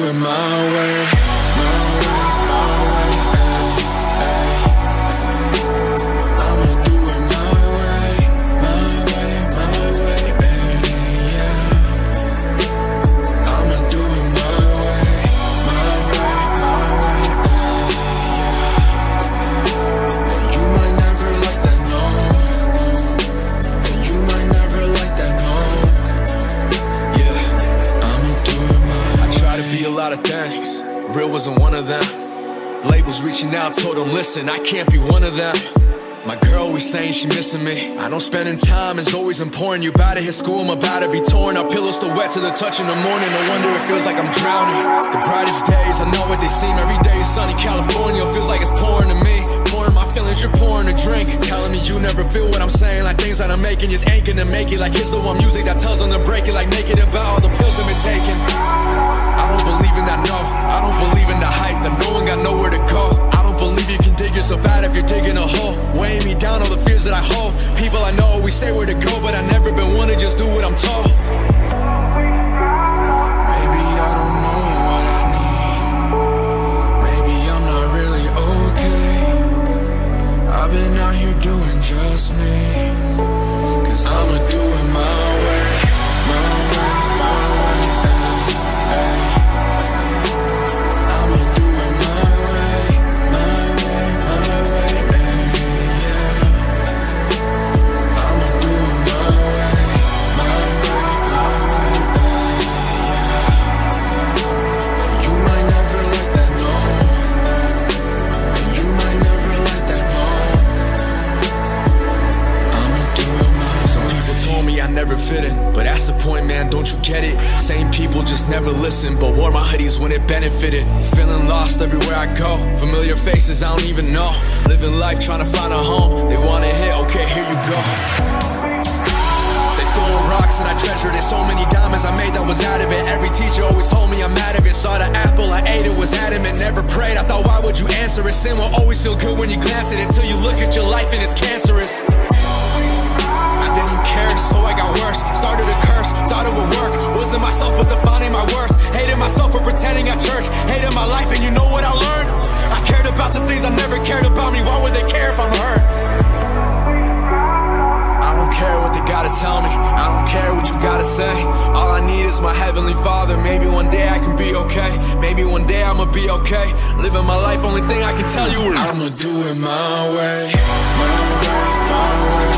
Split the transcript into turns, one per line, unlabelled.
it my way, my way, my way, ay, ay. I'ma do it my way, my way, my way, ay, yeah. I'ma do it my way, my way, my way, ay, yeah. And you might never like that, no. And you might never like that, no. Yeah, I'ma do it my way.
I try to be a lot of things, real wasn't one of them. Labels reaching out, told them, listen, I can't be one of them. My girl always saying she missing me. I know spending time is always important. You about to hit school, I'm about to be torn. Our pillows still wet to the touch in the morning. No wonder it feels like I'm drowning. The brightest days, I know what they seem. Every day is sunny, California feels like it's pouring to me. Pouring my feelings, you're pouring a drink. Telling me you never feel what I'm saying. Like things that I'm making just ain't gonna make it. Like here's the one music that tells them to break it. Like naked about all the pills I've been taking. I don't believe in that, no. I don't believe in the hype that no one got nowhere to go. I don't believe you can dig yourself out if you're digging a hole. Weighing me down, all the fears that I hold. People I know always say where to go, but I never been one to just do what I'm told.
Maybe I don't know what I need. Maybe I'm not really okay. I've been out here doing just me. Cause I'ma do it my way, my way, my way, ay, ay. I'ma do it my way, my way, my way, ay, yeah. I'ma do it my way, my way, my way, ay, yeah. And you might never like that, no. And you might never like that, no. I'ma do it my way.
Some people told me I never fit in, but that's the point, man, don't you get it? Same people just never listen, but wore my hoodies when it benefited. Feeling lost everywhere I go. Familiar faces I don't even know. Living life trying to find a home. They want to hit, okay, here you go. They throwing rocks and I treasured it. So many diamonds I made that was out of it. Every teacher always told me I'm out of it. Saw the apple, I ate it, was adamant. Never prayed, I thought why would you answer it? Sin will always feel good when you glance at it, until you look at your life and it's cancerous. I didn't care, so I got worse. Started a curse, thought it would work. Wasn't myself but defining my worth. Hated myself for pretending at church. Hated my life and you know what I learned? I cared about the things I never cared about me. Why would they care if I'm hurt? I don't care what they gotta tell me. I don't care what you gotta say. All I need is my heavenly Father. Maybe one day I can be okay. Maybe one day I'ma be okay. Living my life, only thing I can tell you is
I'ma do it my way, my way, my way.